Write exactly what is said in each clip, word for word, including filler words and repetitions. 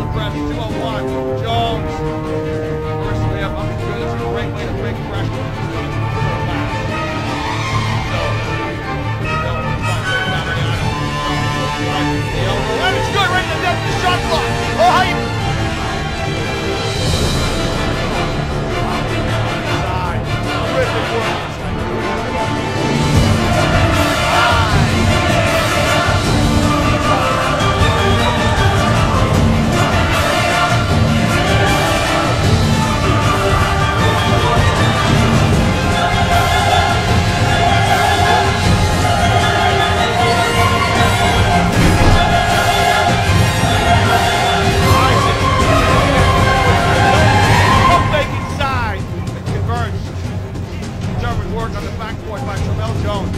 press, two oh one. Jones. First layup up and good. That's a great way to break pressure. And it's good right in the depth of the shot clock. Oh, how you... Side. Terrific work. Work on the backboard by Tramel Jones.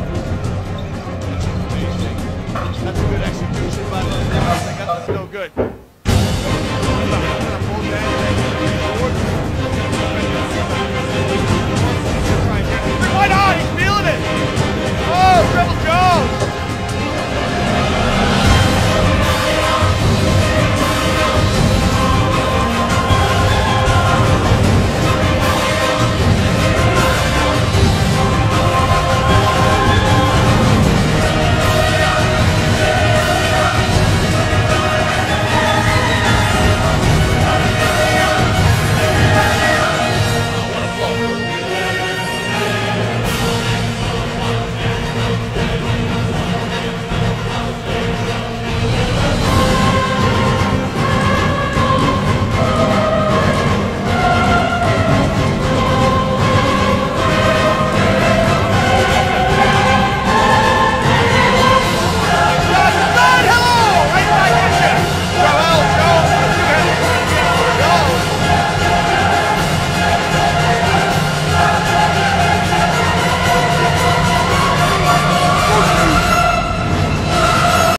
That's a good execution, but it's still good.